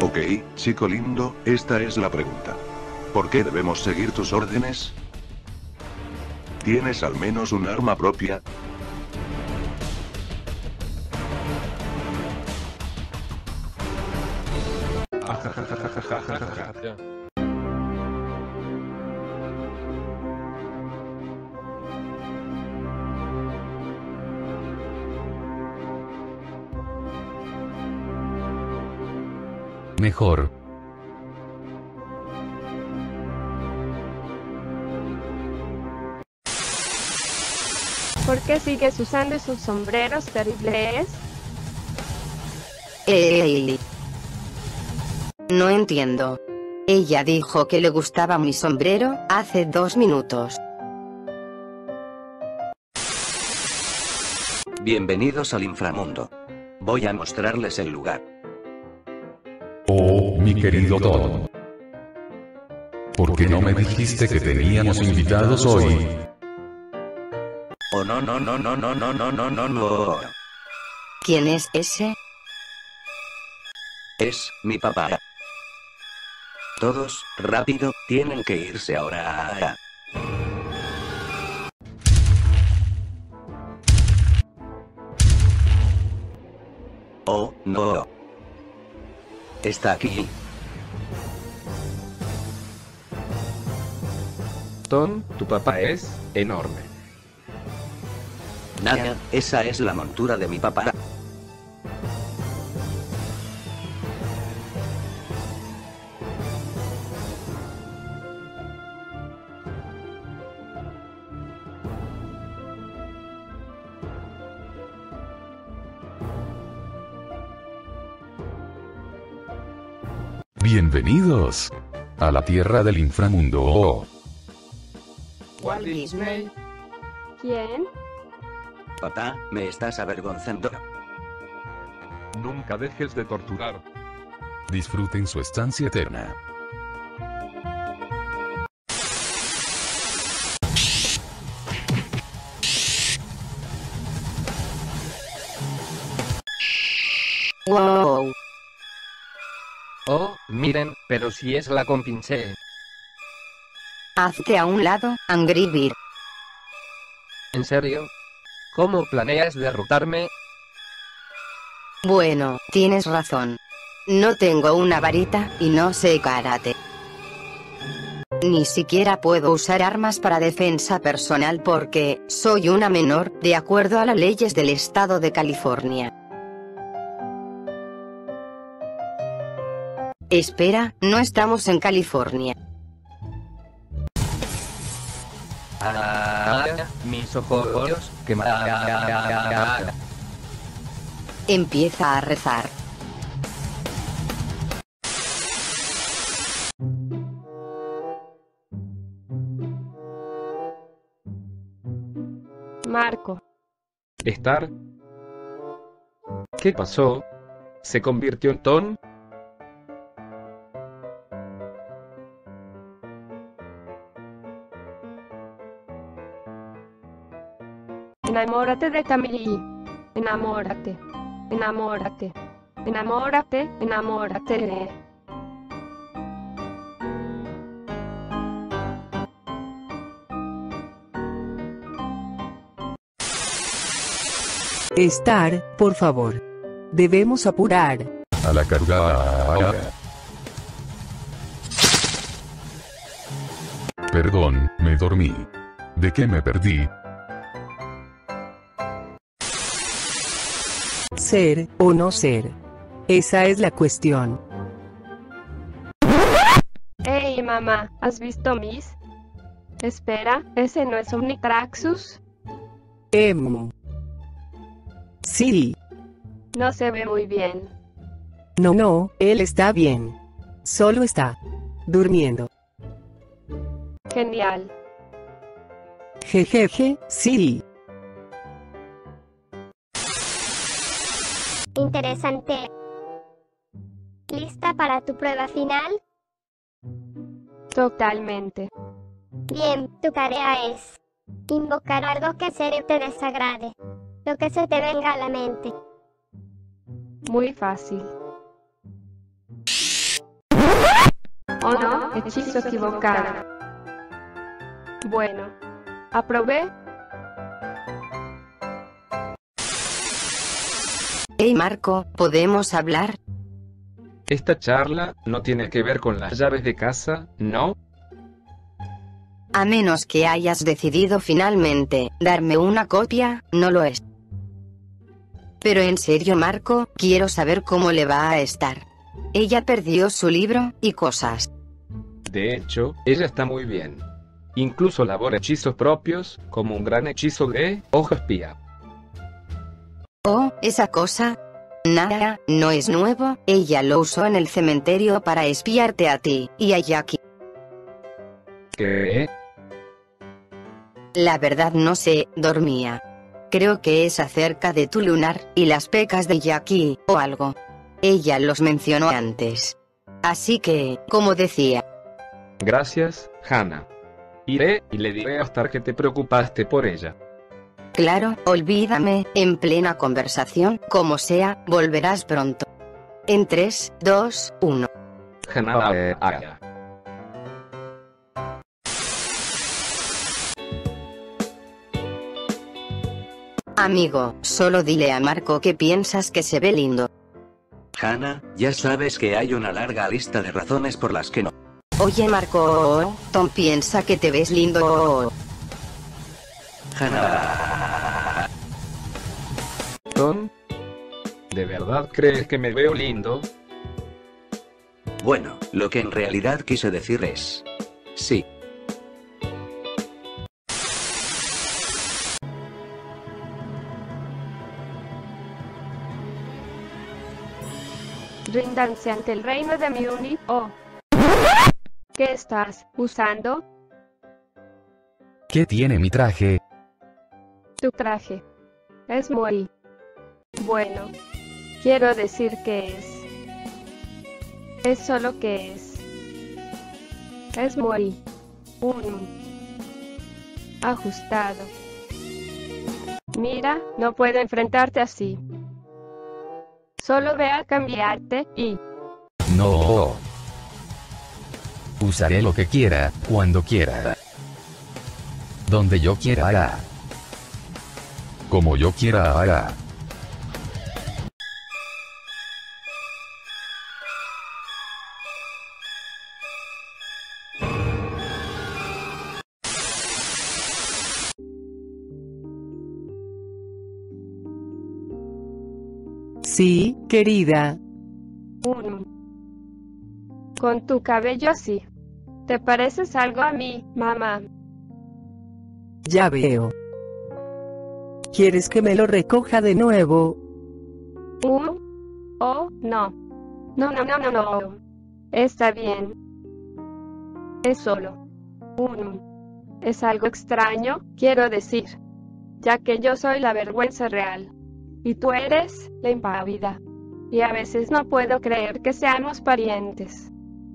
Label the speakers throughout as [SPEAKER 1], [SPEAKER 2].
[SPEAKER 1] Ok, chico lindo, esta es la pregunta. ¿Por qué debemos seguir tus órdenes? ¿Tienes al menos un arma propia?
[SPEAKER 2] Ya.
[SPEAKER 3] Mejor.
[SPEAKER 4] ¿Por qué sigues usando esos sombreros terribles?
[SPEAKER 5] No entiendo. Ella dijo que le gustaba mi sombrero hace 2 minutos.
[SPEAKER 6] Bienvenidos al inframundo. Voy a mostrarles el lugar.
[SPEAKER 3] Oh, mi querido Tom. ¿Por qué no me dijiste que teníamos invitados hoy?
[SPEAKER 6] Oh no no no no no no no no no no.
[SPEAKER 5] ¿Quién es ese?
[SPEAKER 6] Es mi papá. Todos, rápido, tienen que irse ahora. Oh, no. Está aquí.
[SPEAKER 2] Tom, tu papá es enorme.
[SPEAKER 6] Nada, esa es la montura de mi papá.
[SPEAKER 3] Bienvenidos a la tierra del inframundo. Oh.
[SPEAKER 4] Walt Disney. ¿Quién?
[SPEAKER 6] Papá, me estás avergonzando.
[SPEAKER 2] Nunca dejes de torturar.
[SPEAKER 3] Disfruten su estancia eterna.
[SPEAKER 5] Wow.
[SPEAKER 2] Oh, miren, pero si es la compinche.
[SPEAKER 5] Hazte a un lado, Angry Bird.
[SPEAKER 2] ¿En serio? ¿Cómo planeas derrotarme?
[SPEAKER 5] Bueno, tienes razón. No tengo una varita y no sé karate. Ni siquiera puedo usar armas para defensa personal porque soy una menor, de acuerdo a las leyes del estado de California. Espera, no estamos en California.
[SPEAKER 2] Mis ojos, que
[SPEAKER 5] Empieza a rezar.
[SPEAKER 4] Marco.
[SPEAKER 2] ¿Estar? ¿Qué pasó? ¿Se convirtió en Tom?
[SPEAKER 4] Enamórate de Camille. Enamórate. Enamórate. Enamórate. Enamórate.
[SPEAKER 7] Estar, por favor. Debemos apurar.
[SPEAKER 3] A la carga. Perdón, me dormí. ¿De qué me perdí?
[SPEAKER 7] Ser, o no ser. Esa es la cuestión.
[SPEAKER 4] Hey mamá, ¿has visto Miss? Espera, ¿ese no es Omnitraxus?
[SPEAKER 7] Sí.
[SPEAKER 4] No se ve muy bien.
[SPEAKER 7] No, él está bien. Solo está durmiendo.
[SPEAKER 4] Genial.
[SPEAKER 7] Jejeje, sí.
[SPEAKER 8] Interesante. ¿Lista para tu prueba final?
[SPEAKER 4] Totalmente.
[SPEAKER 8] Bien, tu tarea es invocar algo que serio te desagrade. Lo que se te venga a la mente.
[SPEAKER 4] Muy fácil. Oh no, hechizo equivocado. Bueno, aprobé.
[SPEAKER 5] Hey Marco, ¿podemos hablar?
[SPEAKER 2] Esta charla no tiene que ver con las llaves de casa, ¿no?
[SPEAKER 5] A menos que hayas decidido finalmente darme una copia, no lo es. Pero en serio Marco, quiero saber cómo le va a estar. Ella perdió su libro, y cosas.
[SPEAKER 2] De hecho, ella está muy bien. Incluso elabora hechizos propios, como un gran hechizo de ojo espía.
[SPEAKER 5] Oh, esa cosa. Nada, no es nuevo, ella lo usó en el cementerio para espiarte a ti, y a Jackie.
[SPEAKER 2] ¿Qué?
[SPEAKER 5] La verdad no sé, dormía. Creo que es acerca de tu lunar, y las pecas de Jackie, o algo. Ella los mencionó antes. Así que, como decía.
[SPEAKER 2] Gracias, Hannah. Iré y le diré a Star que te preocupaste por ella.
[SPEAKER 5] Claro, olvídame, en plena conversación, como sea, volverás pronto. En 3, 2, 1.
[SPEAKER 2] Hannah.
[SPEAKER 5] Amigo, solo dile a Marco que piensas que se ve lindo.
[SPEAKER 6] Hannah, ya sabes que hay una larga lista de razones por las que no.
[SPEAKER 5] Oye Marco, Tom piensa que te ves lindo.
[SPEAKER 6] Hannah.
[SPEAKER 2] Tom, ¿de verdad crees que me veo lindo?
[SPEAKER 6] Bueno, lo que en realidad quise decir es... sí.
[SPEAKER 4] Ríndanse ante el reino de Muni. Oh. ¿Qué estás usando?
[SPEAKER 3] ¿Qué tiene mi traje?
[SPEAKER 4] Tu traje. Es muy bueno. Quiero decir que es. Es solo que es. Es muy ajustado. Mira, no puedo enfrentarte así. Solo ve a cambiarte y...
[SPEAKER 3] No. Usaré lo que quiera, cuando quiera. Donde yo quiera hará. Como yo quiera hará.
[SPEAKER 7] Sí, querida.
[SPEAKER 4] Con tu cabello así. ¿Te pareces algo a mí, mamá?
[SPEAKER 7] Ya veo. ¿Quieres que me lo recoja de nuevo?
[SPEAKER 4] Oh, no. No. Está bien. Es solo. Es algo extraño, quiero decir. Ya que yo soy la vergüenza real. Y tú eres la impávida. Y a veces no puedo creer que seamos parientes.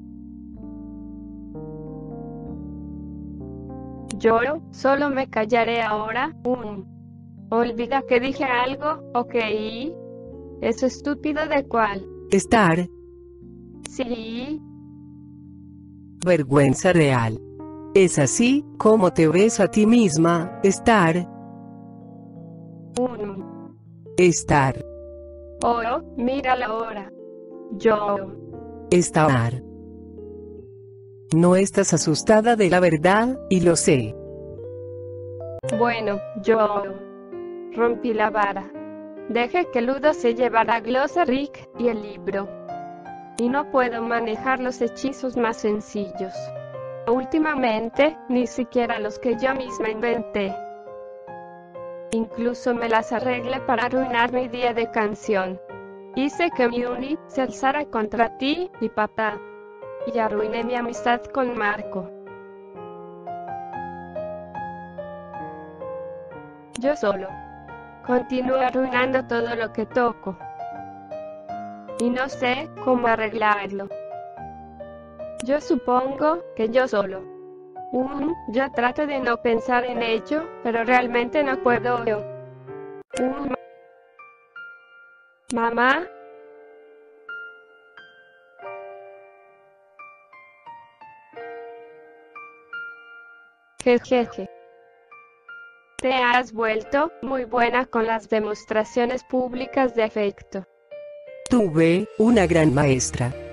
[SPEAKER 4] Yo solo me callaré ahora. Olvida que dije algo, ¿ok? ¿Eso estúpido de cuál?
[SPEAKER 7] Estar.
[SPEAKER 4] Sí.
[SPEAKER 7] Vergüenza real. Es así, como te ves a ti misma, estar. Estar.
[SPEAKER 4] Oh, míralo ahora. Yo.
[SPEAKER 7] Estar. No estás asustada de la verdad, y lo sé.
[SPEAKER 4] Bueno, yo rompí la vara. Dejé que Ludo se llevara a Glossaric y el libro. Y no puedo manejar los hechizos más sencillos. Últimamente, ni siquiera los que yo misma inventé. Incluso me las arreglé para arruinar mi día de canción. Hice que Muni se alzara contra ti y papá. Y arruiné mi amistad con Marco. Yo solo continúo arruinando todo lo que toco. Y no sé cómo arreglarlo. Yo supongo que yo solo. Yo trato de no pensar en ello, pero realmente no puedo. Mamá. Jejeje. Te has vuelto muy buena con las demostraciones públicas de afecto.
[SPEAKER 7] Tuve una gran maestra.